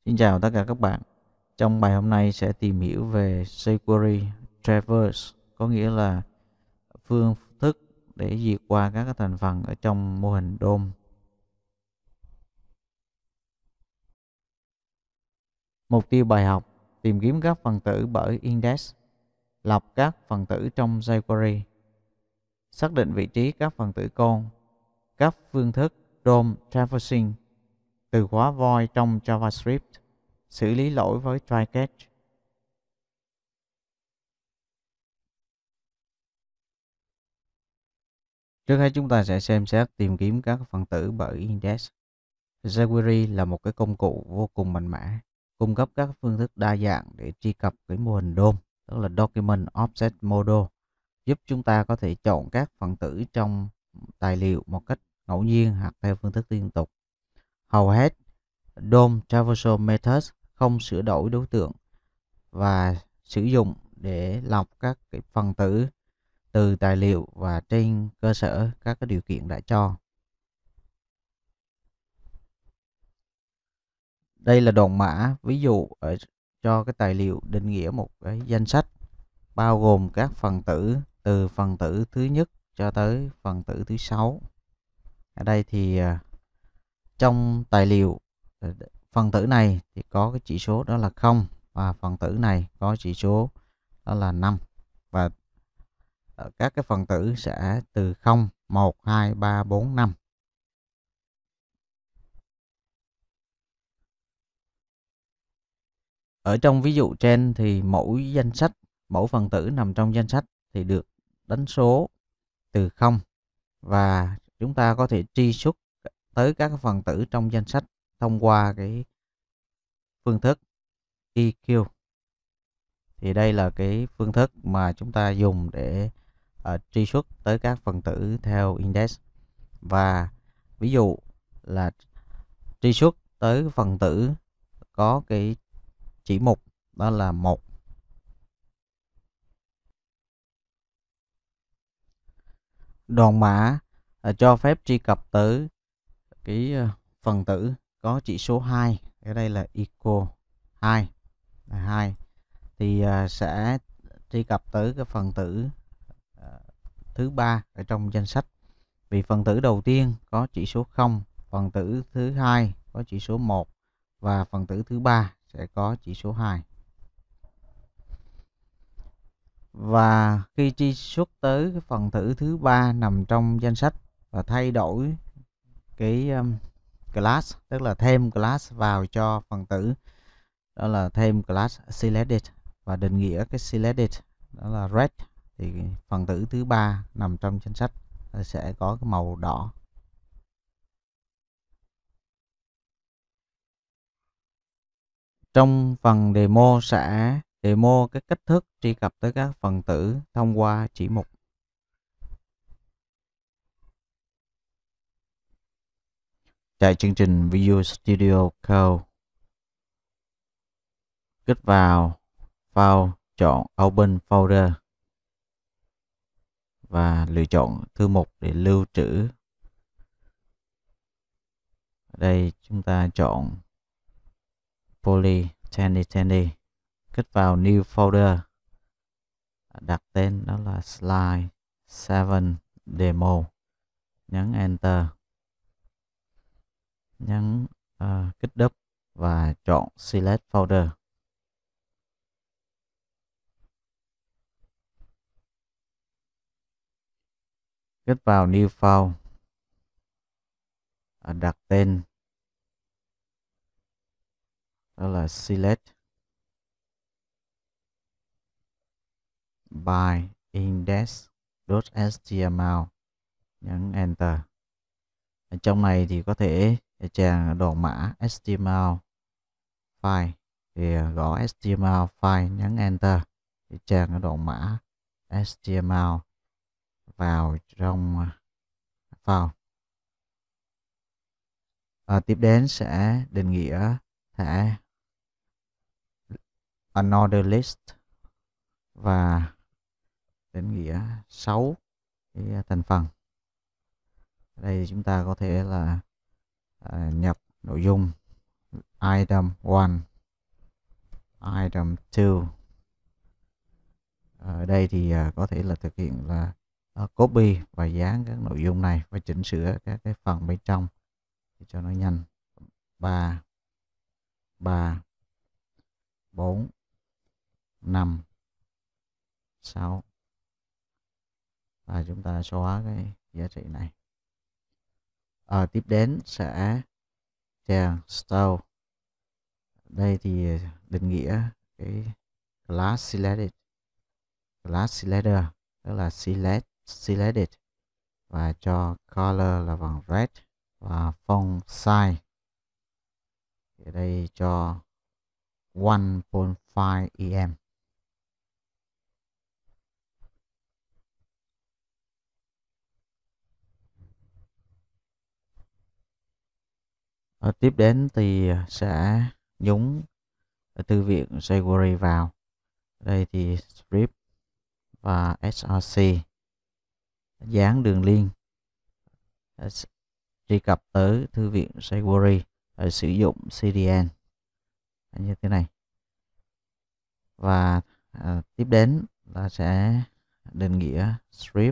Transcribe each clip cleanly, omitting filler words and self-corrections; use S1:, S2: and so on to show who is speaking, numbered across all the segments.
S1: Xin chào tất cả các bạn. Trong bài hôm nay sẽ tìm hiểu về jQuery Traverse, có nghĩa là phương thức để vượt qua các thành phần ở trong mô hình DOM. Mục tiêu bài học: tìm kiếm các phần tử bởi index, lọc các phần tử trong jQuery, xác định vị trí các phần tử con, các phương thức DOM traversing, từ khóa void trong JavaScript, xử lý lỗi với try catch. Trước hết chúng ta sẽ xem xét tìm kiếm các phần tử bởi index. jQuery là một cái công cụ vô cùng mạnh mẽ, cung cấp các phương thức đa dạng để truy cập cái mô hình DOM, tức là Document Object Model, giúp chúng ta có thể chọn các phần tử trong tài liệu một cách ngẫu nhiên hoặc theo phương thức liên tục. Hầu hết DOM Traversal Methods không sửa đổi đối tượng và sử dụng để lọc các cái phần tử từ tài liệu và trên cơ sở các cái điều kiện đã cho. Đây là đoạn mã ví dụ cho cái tài liệu định nghĩa một cái danh sách bao gồm các phần tử từ phần tử thứ nhất cho tới phần tử thứ 6. Ở đây thì trong tài liệu phần tử này thì có cái chỉ số đó là 0 và phần tử này có chỉ số đó là 5, và các cái phần tử sẽ từ 0, 1, 2, 3, 4, 5. Ở trong ví dụ trên thì mỗi danh sách, mỗi phần tử nằm trong danh sách thì được đánh số từ 0, và chúng ta có thể truy xuất tới các phần tử trong danh sách thông qua cái phương thức EQ. Thì đây là cái phương thức mà chúng ta dùng để truy xuất tới các phần tử theo index. Và ví dụ là truy xuất tới phần tử có cái chỉ mục đó là 1. Đoạn mã cho phép truy cập tới cái phần tử có chỉ số 2, ở đây là equal 2 thì sẽ truy cập tới cái phần tử thứ 3 ở trong danh sách. Vì phần tử đầu tiên có chỉ số 0, phần tử thứ 2 có chỉ số 1 và phần tử thứ 3 sẽ có chỉ số 2. Và khi truy xuất tới cái phần tử thứ 3 nằm trong danh sách và thay đổi cái class, tức là thêm class vào cho phần tử, đó là thêm class selected và định nghĩa cái selected đó là red, thì phần tử thứ 3 nằm trong danh sách sẽ có cái màu đỏ. Trong phần demo sẽ demo cái cách thức truy cập tới các phần tử thông qua chỉ mục. Chạy chương trình Visual Studio Code, kích vào File, chọn Open Folder và lựa chọn thư mục để lưu trữ. Ở đây chúng ta chọn Poly 2020, kích vào New Folder, đặt tên đó là Slide 7 Demo, nhấn Enter, nhấn kích đúp và chọn Select Folder. Kích vào New File, đặt tên đó là Select by index.html, nhấn Enter. Ở trong này thì có thể chèn đoạn mã HTML file, thì gõ HTML file, nhấn Enter để chèn cái đoạn mã HTML vào trong file. Tiếp đến sẽ định nghĩa thẻ another list và định nghĩa 6 cái thành phần. Ở đây chúng ta có thể là nhập nội dung item 1, item 2. Ở đây thì có thể là thực hiện là copy và dán các nội dung này và chỉnh sửa các cái phần bên trong để cho nó nhanh. 3 3 4 5 6 và chúng ta xóa cái giá trị này. Tiếp đến sẽ chèn style. Đây thì định nghĩa cái class selected, class selector tức là selected và cho color là bằng red và font size ở đây cho 1.5 em. Tiếp đến thì sẽ nhúng thư viện jQuery vào. Đây thì script và src dán đường link truy cập tới thư viện jQuery sử dụng CDN như thế này. Và tiếp đến là sẽ định nghĩa script.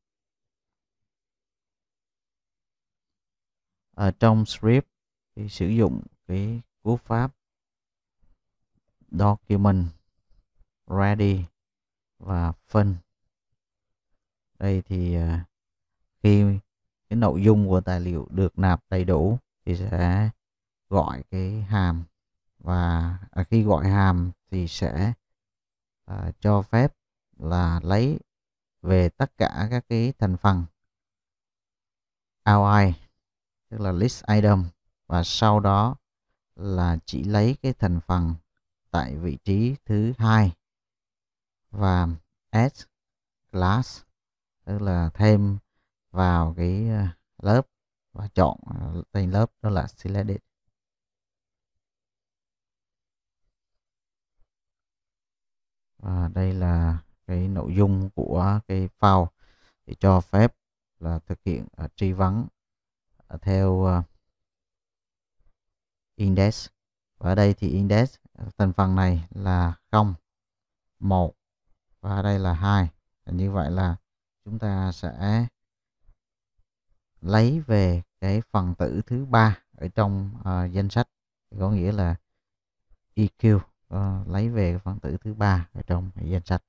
S1: Ở trong script thì sử dụng cái cú pháp document ready và phân. Đây thì khi cái nội dung của tài liệu được nạp đầy đủ thì sẽ gọi cái hàm, và khi gọi hàm thì sẽ cho phép là lấy về tất cả các cái thành phần outline tức là list item, và sau đó là chỉ lấy cái thành phần tại vị trí thứ hai và add class tức là thêm vào cái lớp và chọn tên lớp đó là selected. Và đây là cái nội dung của cái file để cho phép là thực hiện truy vấn theo index. Và ở đây thì index thành phần này là 0, 1 và ở đây là 2. Như vậy là chúng ta sẽ lấy về cái phần tử thứ ba ở trong danh sách, có nghĩa là EQ, lấy về cái phần tử thứ ba ở trong danh sách.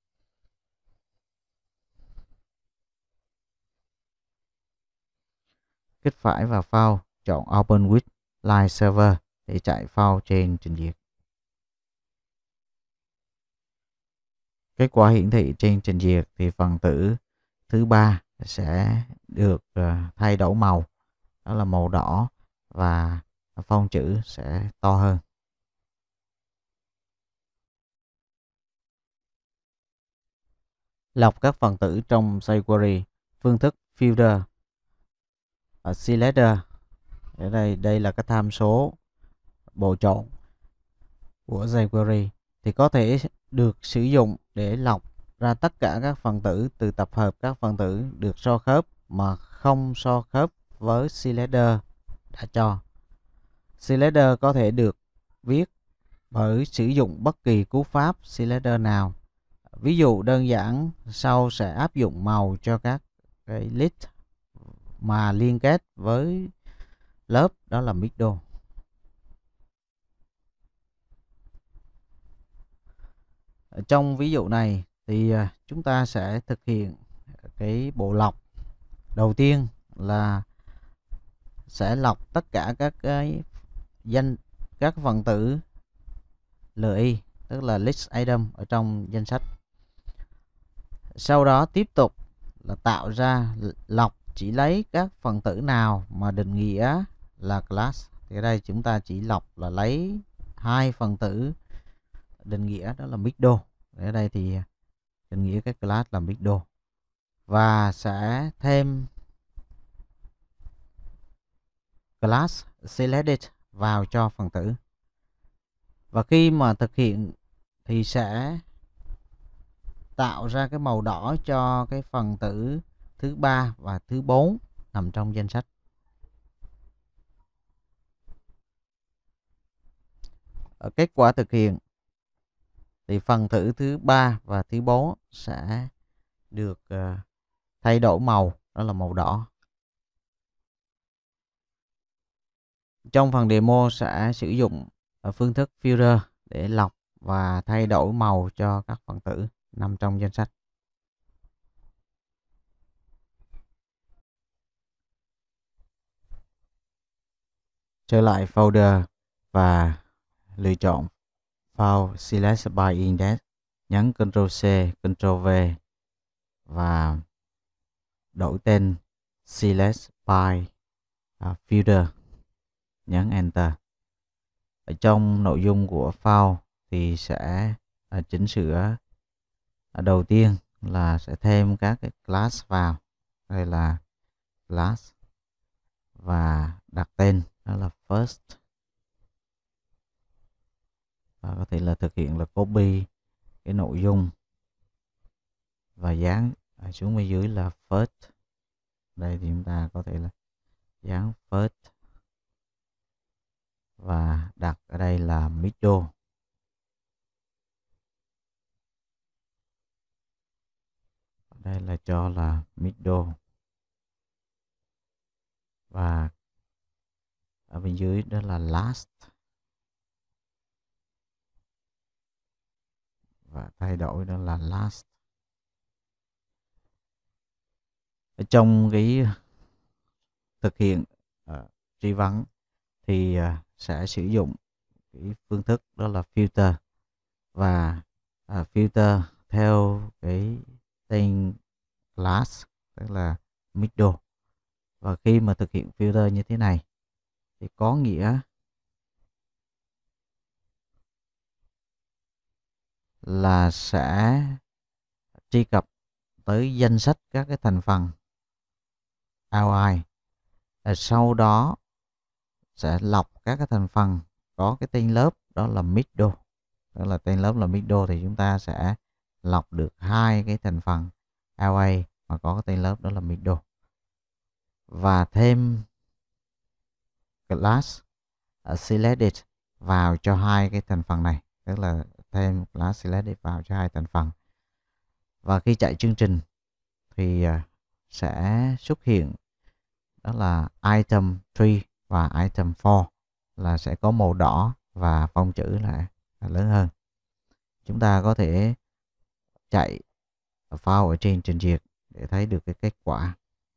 S1: Kích phải vào file, chọn Open with Live Server để chạy file trên trình duyệt. Kết quả hiển thị trên trình duyệt thì phần tử thứ ba sẽ được thay đổi màu, đó là màu đỏ, và phông chữ sẽ to hơn. Lọc các phần tử trong jQuery, phương thức filter ở selector. Ở đây là cái tham số bộ chọn của jQuery thì có thể được sử dụng để lọc ra tất cả các phần tử từ tập hợp các phần tử được so khớp mà không so khớp với selector đã cho. Selector có thể được viết bởi sử dụng bất kỳ cú pháp selector nào. Ví dụ đơn giản sau sẽ áp dụng màu cho các cái list mà liên kết với lớp, đó là middle. Trong ví dụ này thì chúng ta sẽ thực hiện cái bộ lọc. Đầu tiên là sẽ lọc tất cả các cái các phần tử LI tức là list item ở trong danh sách. Sau đó tiếp tục là tạo ra lọc chỉ lấy các phần tử nào mà định nghĩa là class. Thì ở đây chúng ta chỉ lọc là lấy hai phần tử định nghĩa, đó là middle. Ở đây thì định nghĩa cái class là middle và sẽ thêm class selected vào cho phần tử. Và khi mà thực hiện thì sẽ tạo ra cái màu đỏ cho cái phần tử thứ ba và thứ 4 nằm trong danh sách. Kết quả thực hiện thì phần tử thứ 3 và thứ 4 sẽ được thay đổi màu, đó là màu đỏ. Trong phần demo sẽ sử dụng phương thức filter để lọc và thay đổi màu cho các phần tử nằm trong danh sách. Trở lại folder và lựa chọn File Select by Index, nhấn Ctrl C, Ctrl V và đổi tên Select by Filter, nhấn Enter. Ở trong nội dung của file thì sẽ chỉnh sửa đầu tiên là sẽ thêm các cái class vào. Đây là class và đặt tên đó là first, và có thể là thực hiện là copy cái nội dung và dán xuống bên dưới là first. Đây thì chúng ta có thể là dán first và đặt ở đây là middle. Đây là cho là middle, và ở bên dưới đó là last, và thay đổi đó là last. Ở trong cái thực hiện truy vấn thì sẽ sử dụng cái phương thức đó là filter, và filter theo cái tên class tức là middle. Và khi mà thực hiện filter như thế này thì có nghĩa là sẽ truy cập tới danh sách các cái thành phần outline, sau đó sẽ lọc các cái thành phần có cái tên lớp đó là middle, đó là tên lớp là middle, thì chúng ta sẽ lọc được hai cái thành phần outline mà có cái tên lớp đó là middle, và thêm class selected vào cho hai cái thành phần này, tức là thêm class selected vào cho hai thành phần. Và khi chạy chương trình thì sẽ xuất hiện đó là item 3 và item 4 là sẽ có màu đỏ và phông chữ là lớn hơn. Chúng ta có thể chạy file ở trên trình duyệt để thấy được cái kết quả.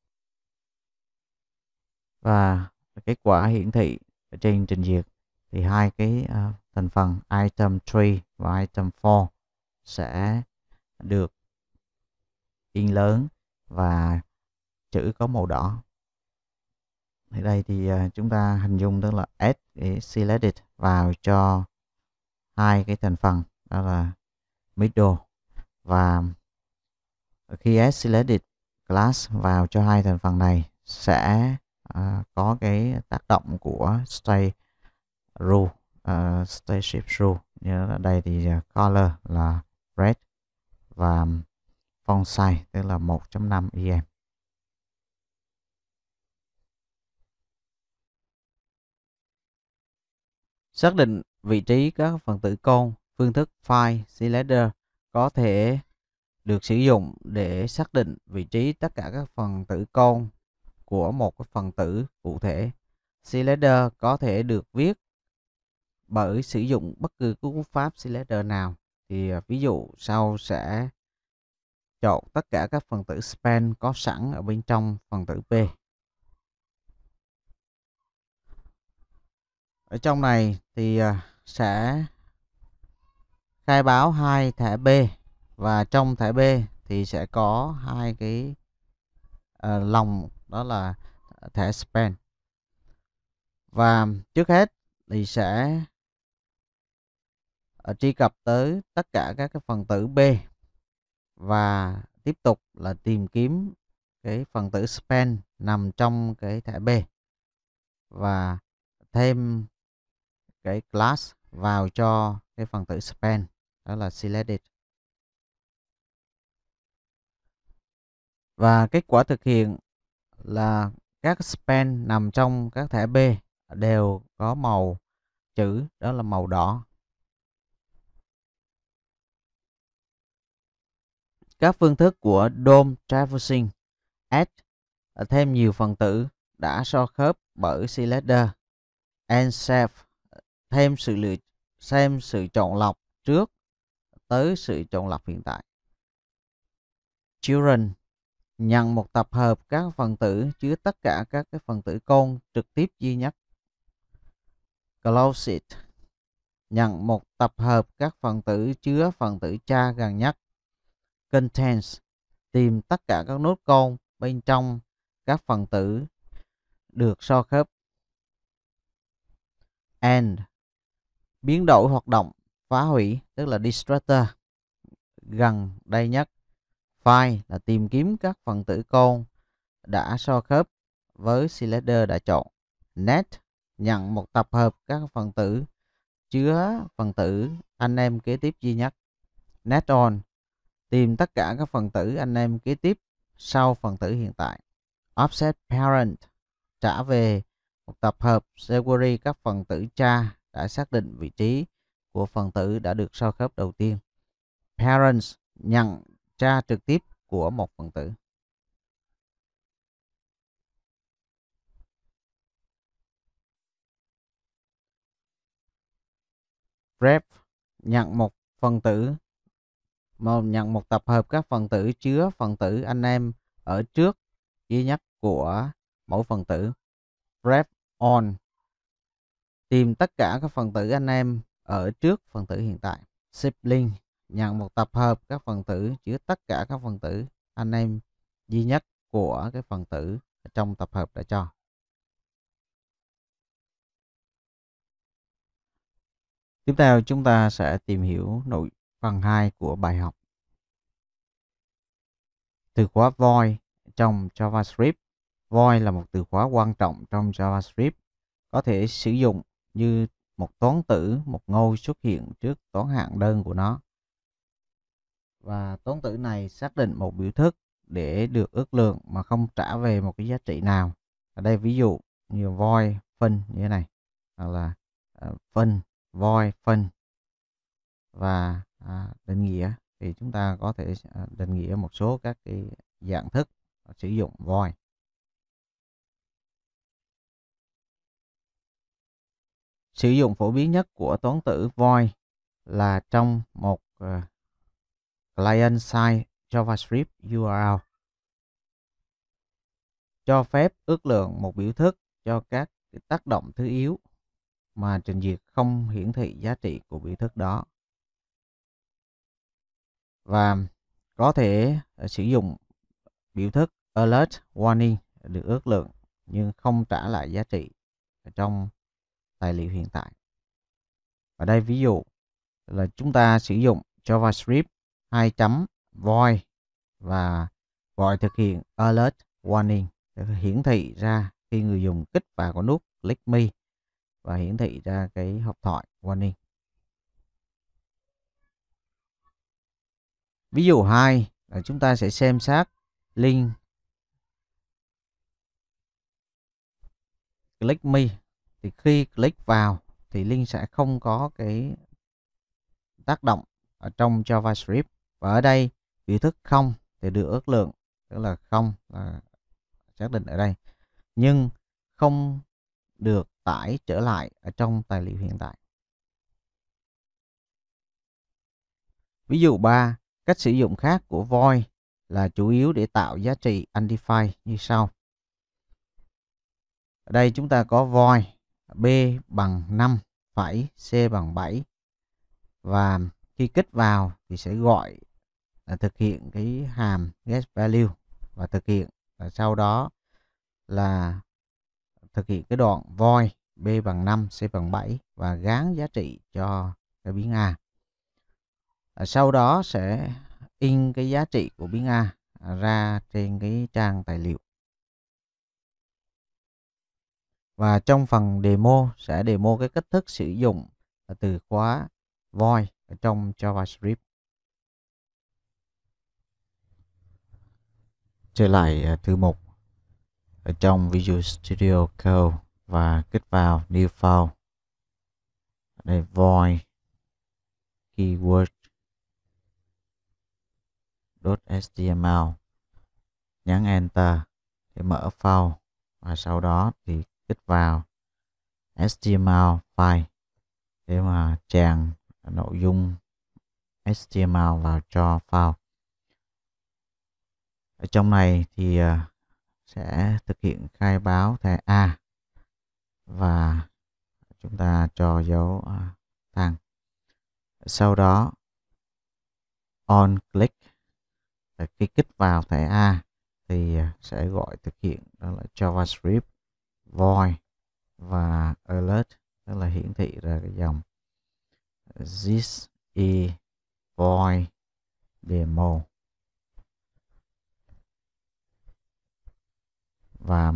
S1: Và kết quả hiển thị ở trên trình duyệt thì hai cái thành phần item 3 và item 4 sẽ được in lớn và chữ có màu đỏ. Ở đây thì chúng ta hình dung đó là add cái selected vào cho hai cái thành phần đó là middle, và khi add selected class vào cho hai thành phần này sẽ có cái tác động của state rule, state shift rule. Như ở đây thì color là red và font size tức là 1.5 em. Xác định vị trí các phần tử con, phương thức file selector có thể được sử dụng để xác định vị trí tất cả các phần tử con của một cái phần tử cụ thể. Selector có thể được viết bởi sử dụng bất cứ cú pháp selector nào. Thì ví dụ sau sẽ chọn tất cả các phần tử span có sẵn ở bên trong phần tử P. Ở trong này thì sẽ khai báo hai thẻ B, và trong thẻ B thì sẽ có hai cái lòng đó là thẻ span. Và trước hết thì sẽ truy cập tới tất cả các cái phần tử B và tiếp tục là tìm kiếm cái phần tử span nằm trong cái thẻ B và thêm cái class vào cho cái phần tử span đó là selected. Và kết quả thực hiện là các span nằm trong các thẻ B đều có màu chữ đó là màu đỏ. Các phương thức của DOM traversing add thêm nhiều phần tử đã so khớp bởi selector. Unsafe thêm sự chọn lọc trước tới sự chọn lọc hiện tại. Children nhận một tập hợp các phần tử chứa tất cả các cái phần tử con trực tiếp duy nhất. Closed nhận một tập hợp các phần tử chứa phần tử cha gần nhất. Contains tìm tất cả các nốt con bên trong các phần tử được so khớp. And biến đổi hoạt động phá hủy, tức là destructor gần đây nhất. Find là tìm kiếm các phần tử con đã so khớp với selector đã chọn. Net nhận một tập hợp các phần tử chứa phần tử anh em kế tiếp duy nhất. Net on tìm tất cả các phần tử anh em kế tiếp sau phần tử hiện tại. Offset parent trả về một tập hợp sequence các phần tử cha đã xác định vị trí của phần tử đã được so khớp đầu tiên. Parents nhận cha trực tiếp của một phần tử. Ref nhận một tập hợp các phần tử chứa phần tử anh em ở trước duy nhất của mỗi phần tử. Ref on tìm tất cả các phần tử anh em ở trước phần tử hiện tại. Sibling nhận một tập hợp các phần tử chứa tất cả các phần tử anh em duy nhất của cái phần tử trong tập hợp đã cho. Tiếp theo chúng ta sẽ tìm hiểu nội phần 2 của bài học. Từ khóa void trong JavaScript. Void là một từ khóa quan trọng trong JavaScript, có thể sử dụng như một toán tử, một ngôi xuất hiện trước toán hạng đơn của nó. Và toán tử này xác định một biểu thức để được ước lượng mà không trả về một cái giá trị nào. Ở đây ví dụ như void phân như thế này, hoặc là phân void phân. Và định nghĩa thì chúng ta có thể định nghĩa một số các cái dạng thức sử dụng void. Sử dụng phổ biến nhất của toán tử void là trong một client-side JavaScript URL, cho phép ước lượng một biểu thức cho các tác động thứ yếu mà trình duyệt không hiển thị giá trị của biểu thức đó. Và có thể sử dụng biểu thức alert warning được ước lượng nhưng không trả lại giá trị trong tài liệu hiện tại. Ở đây ví dụ là chúng ta sử dụng JavaScript 2.void và void thực hiện alert warning để hiển thị ra khi người dùng kích vào cái nút click me và hiển thị ra cái hộp thoại warning. Ví dụ 2 là chúng ta sẽ xem xét link click me, thì khi click vào thì link sẽ không có cái tác động ở trong JavaScript, và ở đây biểu thức không thì được ước lượng, tức là không là xác định ở đây, nhưng không được tải trở lại ở trong tài liệu hiện tại. Ví dụ 3, cách sử dụng khác của void là chủ yếu để tạo giá trị undefined như sau. Ở đây chúng ta có void b bằng 5 phẩy c bằng 7, và khi kích vào thì sẽ gọi là thực hiện cái hàm get value và thực hiện, và sau đó là thực hiện cái đoạn void b bằng 5 c bằng 7 và gán giá trị cho cái biến A. Sau đó sẽ in cái giá trị của biến A ra trên cái trang tài liệu. Và trong phần demo sẽ demo cái cách thức sử dụng từ khóa void ở trong JavaScript. Trở lại thư mục ở trong Visual Studio Code và kích vào New File. Đây void keyword .html, nhấn Enter để mở file và sau đó thì kích vào HTML file để mà tràn nội dung HTML vào cho file. Ở trong này thì sẽ thực hiện khai báo thẻ A và chúng ta cho dấu thăng. Sau đó on click, khi kích vào thẻ A thì sẽ gọi thực hiện đó là JavaScript void và alert, tức là hiển thị ra cái dòng this is void demo và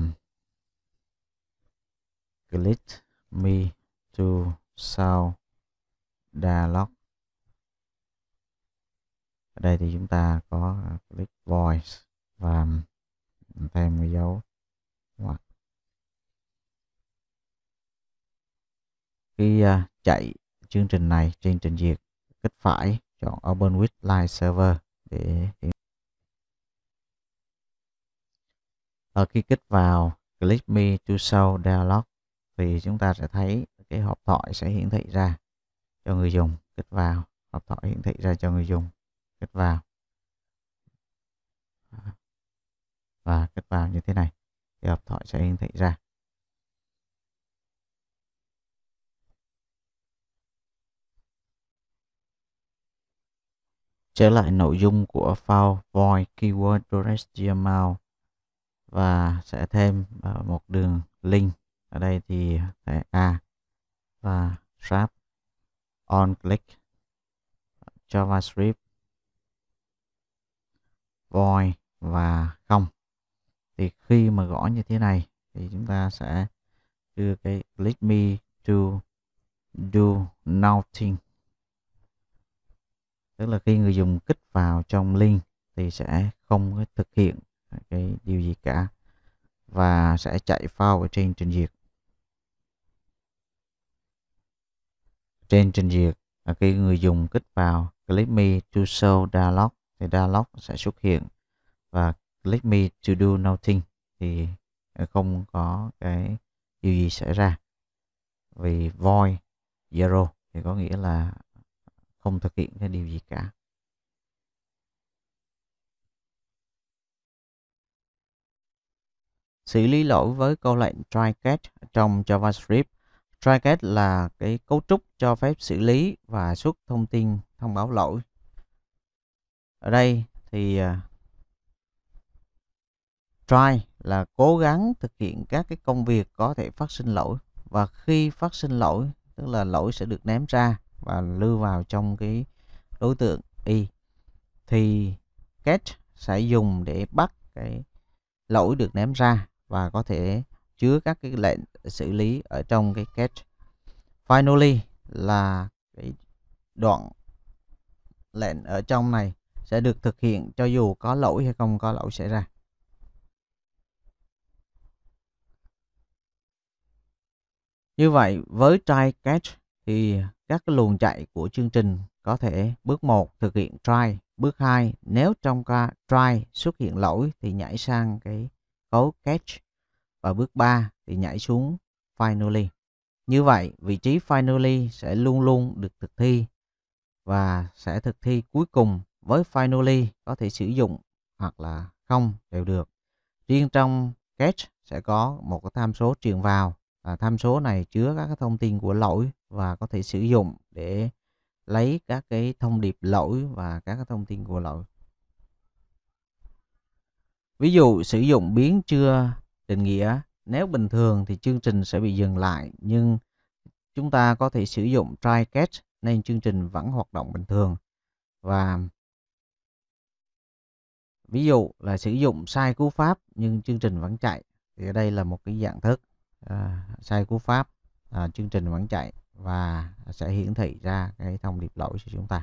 S1: click me to show dialog. Ở đây thì chúng ta có click void và thêm cái dấu ngoặc. Khi chạy chương trình này trên trình duyệt, kích phải chọn Open with Live Server để khi kích vào Click me to show dialog thì chúng ta sẽ thấy cái hộp thoại sẽ hiển thị ra cho người dùng. Kích vào hộp thoại hiển thị ra cho người dùng, kích vào và kích vào như thế này thì hộp thoại sẽ hiển thị ra. Trở lại nội dung của file void keyword.html và sẽ thêm một đường link. Ở đây thì thẻ A và wrap on click JavaScript void và không. Thì khi mà gõ như thế này thì chúng ta sẽ đưa cái click me to do nothing, tức là khi người dùng kích vào trong link thì sẽ không thực hiện cái điều gì cả và sẽ chạy file ở trên trình duyệt. Trên trình duyệt, khi người dùng kích vào click me to show dialog thì dialog sẽ xuất hiện, và click me to do nothing thì không có cái điều gì xảy ra, vì void zero thì có nghĩa là không thực hiện cái điều gì cả. Xử lý lỗi với câu lệnh try catch trong JavaScript. Try catch là cái cấu trúc cho phép xử lý và xuất thông tin thông báo lỗi. Ở đây thì try là cố gắng thực hiện các cái công việc có thể phát sinh lỗi, và khi phát sinh lỗi tức là lỗi sẽ được ném ra và lưu vào trong cái đối tượng y, thì catch sẽ dùng để bắt cái lỗi được ném ra và có thể chứa các cái lệnh xử lý ở trong cái catch. Finally là cái đoạn lệnh ở trong này sẽ được thực hiện cho dù có lỗi hay không có lỗi xảy ra. Như vậy với try catch thì các cái luồng chạy của chương trình có thể bước 1 thực hiện try, bước 2 nếu trong ca try xuất hiện lỗi thì nhảy sang cái cấu catch, và bước 3 thì nhảy xuống finally. Như vậy vị trí finally sẽ luôn luôn được thực thi và sẽ thực thi cuối cùng. Với finally có thể sử dụng hoặc là không đều được. Riêng trong catch sẽ có một cái tham số truyền vào, và tham số này chứa các cái thông tin của lỗi và có thể sử dụng để lấy các cái thông điệp lỗi và các cái thông tin của lỗi. Ví dụ sử dụng biến chưa định nghĩa, nếu bình thường thì chương trình sẽ bị dừng lại, nhưng chúng ta có thể sử dụng try catch nên chương trình vẫn hoạt động bình thường. Và ví dụ là sử dụng sai cú pháp nhưng chương trình vẫn chạy, thì ở đây là một cái dạng thức sai cú pháp, chương trình vẫn chạy và sẽ hiển thị ra cái thông điệp lỗi cho chúng ta.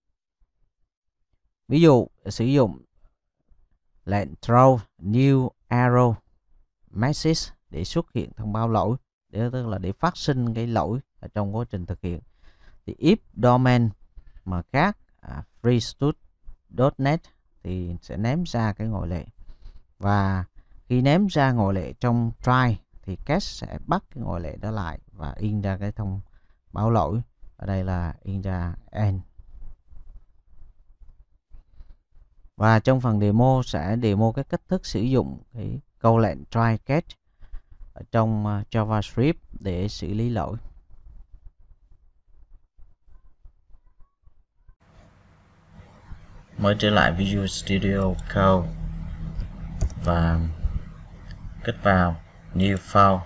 S1: Ví dụ sử dụng lệnh throw new error message để xuất hiện thông báo lỗi, tức là để phát sinh cái lỗi ở trong quá trình thực hiện. Thì if domain mà khác freestudio.net thì sẽ ném ra cái ngoại lệ. Và khi ném ra ngoại lệ trong try thì cache sẽ bắt cái ngoại lệ đó lại và in ra cái thông báo lỗi. Ở đây là in ra end. Và trong phần demo sẽ demo cái cách thức sử dụng cái câu lệnh try catch ở trong JavaScript để xử lý lỗi. Mới trở lại Visual Studio Code và kích vào New File,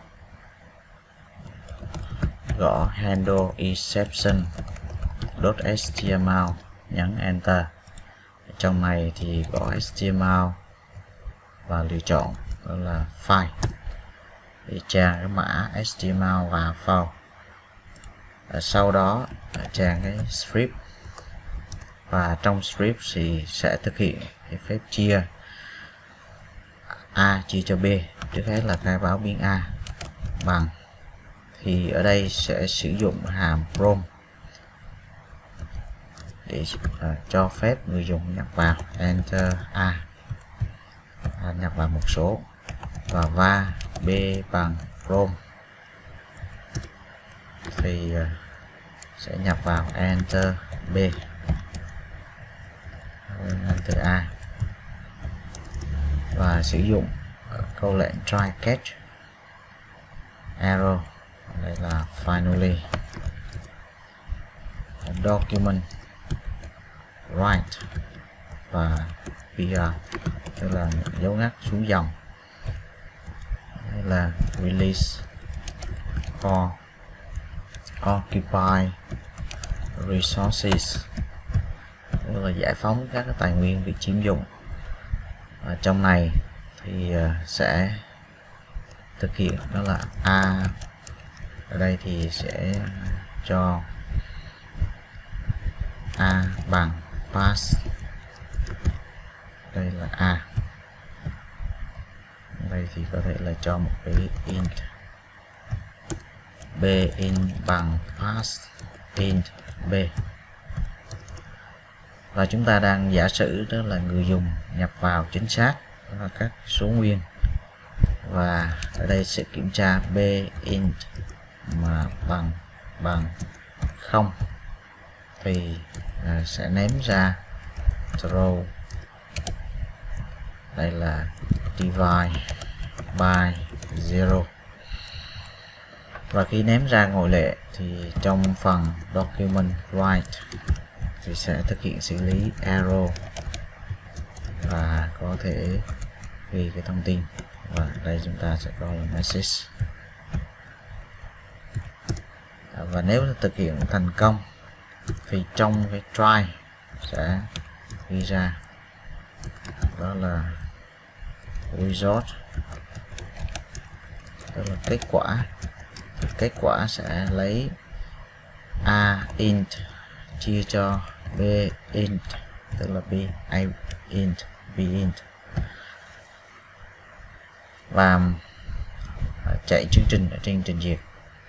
S1: gõ handle exception.html, nhấn Enter. Trong này thì gõ HTML và lựa chọn đó là file để tra cái mã HTML vào file. Sau đó tra cái script, và trong script thì sẽ thực hiện cái phép chia A chia cho B. Trước hết là khai báo biến A bằng, thì ở đây sẽ sử dụng hàm prompt để cho phép người dùng nhập vào enter A, nhập vào một số, và va B bằng prompt thì sẽ nhập vào enter B, enter A, và sử dụng câu lệnh try catch arrow, đây là finally document write và PR, tức là dấu ngắt xuống dòng. Đây là release or occupy resources, tức là giải phóng các cái tài nguyên bị chiếm dụng. Ở trong này thì sẽ thực hiện đó là A, ở đây thì sẽ cho A bằng pass, đây là A. Đây thì có thể là cho một cái int B in bằng pass int B. Và chúng ta đang giả sử đó là người dùng nhập vào chính xác đó là các số nguyên, và ở đây sẽ kiểm tra B int mà bằng 0 thì sẽ ném ra throw, đây là divide by 0. Và khi ném ra ngoại lệ thì trong phần document write thì sẽ thực hiện xử lý arrow và có thể ghi cái thông tin, và đây chúng ta sẽ có là message. Và nếu thực hiện thành công thì trong cái try sẽ ghi ra đó là result, tức là kết quả. Kết quả sẽ lấy A int chia cho B int, tức là B A int B int, và chạy chương trình ở trên trình duyệt.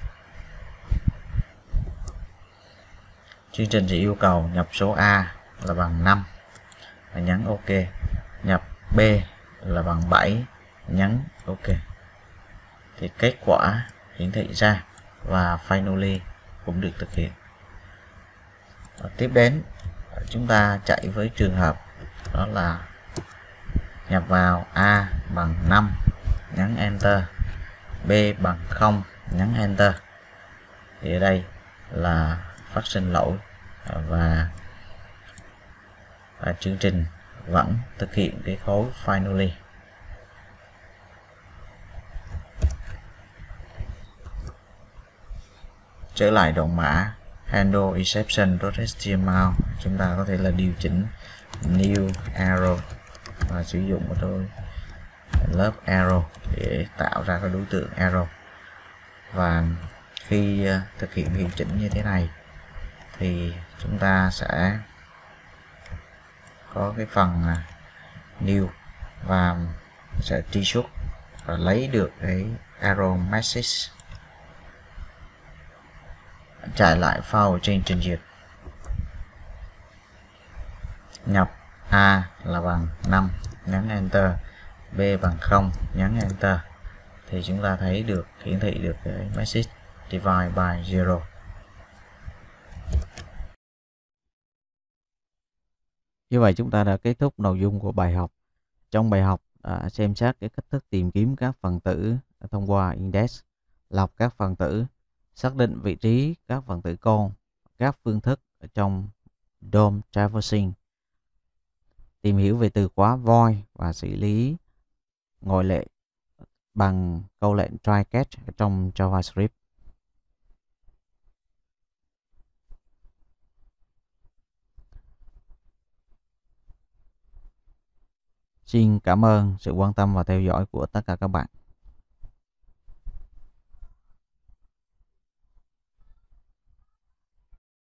S1: Chương trình sẽ yêu cầu nhập số A là bằng 5 và nhấn OK, nhập B là bằng 7, nhấn OK, thì kết quả hiển thị ra và finally cũng được thực hiện. Và tiếp đến chúng ta chạy với trường hợp đó là nhập vào A bằng 5, nhấn Enter, B bằng 0, nhấn Enter, thì ở đây là phát sinh lỗi và chương trình vẫn thực hiện cái khối finally. Trở lại đoạn mã handle exception.html, chúng ta có thể là điều chỉnh new arrow và sử dụng một đôi lớp arrow để tạo ra cái đối tượng arrow. Và khi thực hiện điều chỉnh như thế này thì chúng ta sẽ có cái phần new và sẽ truy xuất và lấy được cái arrow message. Chạy lại file trên trình duyệt, nhập A là bằng 5, nhấn Enter, B bằng 0, nhấn Enter, thì chúng ta thấy được hiển thị được cái message divide by 0. Như vậy chúng ta đã kết thúc nội dung của bài học. Trong bài học xem xét cái cách thức tìm kiếm các phần tử thông qua index, lọc các phần tử, xác định vị trí các phần tử con, các phương thức ở trong DOM traversing, tìm hiểu về từ khóa void và xử lý ngoại lệ bằng câu lệnh try catch trong JavaScript. Xin cảm ơn sự quan tâm và theo dõi của tất cả các bạn.